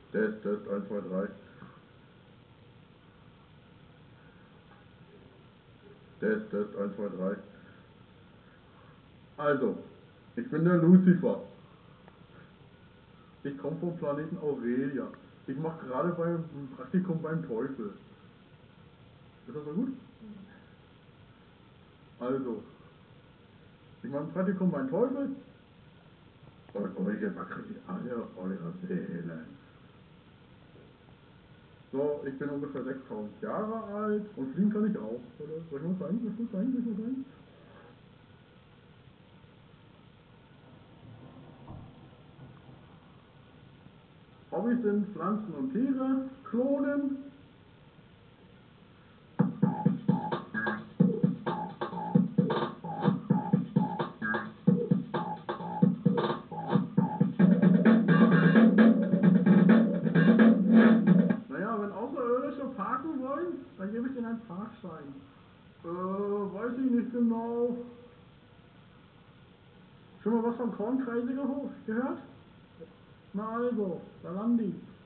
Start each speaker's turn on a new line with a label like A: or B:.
A: Test, Test, 1, 2, 3. Test, Test, 1, 2, 3. Also, ich bin der Lucifer. Ich komme vom Planeten Aurelia. Ich mache gerade beim Praktikum beim Teufel. Ist das so gut? Also, ich mache ein Praktikum beim Teufel. Und ich kriege alle eure Seelen. So, ich bin ungefähr 6000 Jahre alt und fliegen kann ich auch. Oder? Soll ich mal zeigen? Soll ich mal zeigen? Soll ich mal zeigen? Hobbys sind Pflanzen und Tiere, Klonen. Naja, wenn Außerirdische parken wollen, dann gebe ich ihnen einen Parkschein. Weiß ich nicht genau. Schon mal was vom Kornkreise gehört? Na also, da landen die.